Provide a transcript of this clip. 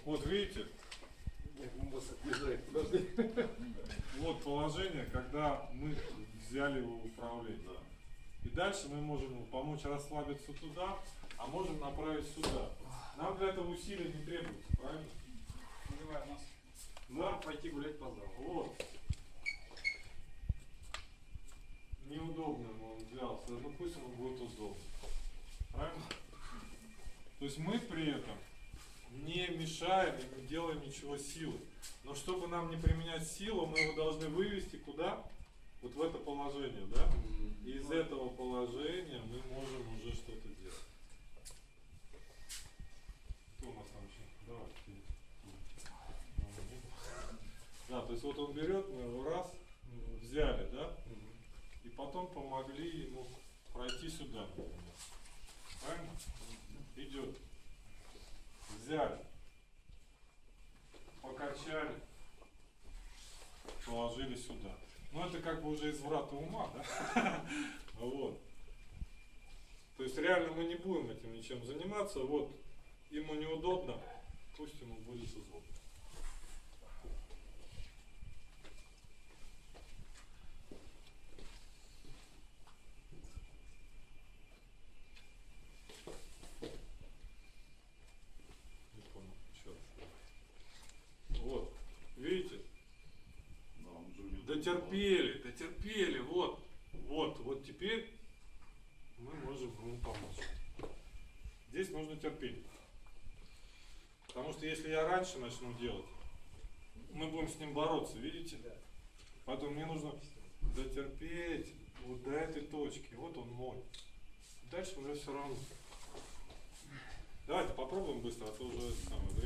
Вот видите, вот положение, когда мы взяли его в управление. И дальше мы можем ему помочь расслабиться туда, а можем направить сюда. Нам для этого усилия не требуется, правильно? Называй нас. Да? Пойти гулять по залу. Вот. Неудобно ему он взялся, ну пусть ему будет удобно. Правильно? То есть мы при этом не мешаем и не делаем ничего силой. Но чтобы нам не применять силу, мы его должны вывести куда? Вот в это положение, да? И из этого положения мы можем уже что-то делать. Кто у нас там еще? Давай. Да, то есть вот он берет, мы его раз, взяли, да? И потом помогли ему пройти сюда, например. Правильно? Идет. Взяли. Покачали. Положили сюда. Ну это как бы уже изврата ума, да? Вот. То есть реально мы не будем этим ничем заниматься. Вот ему неудобно, пусть ему будет удобно. Не понял, еще раз. Вот, видите? Дотерпели, вот теперь мы можем ему помочь. Здесь нужно терпеть. Потому что если я раньше начну делать, мы будем с ним бороться, видите? Поэтому мне нужно дотерпеть вот до этой точки. Вот он мой. Дальше уже все равно. Давайте попробуем быстро, а то уже самое время.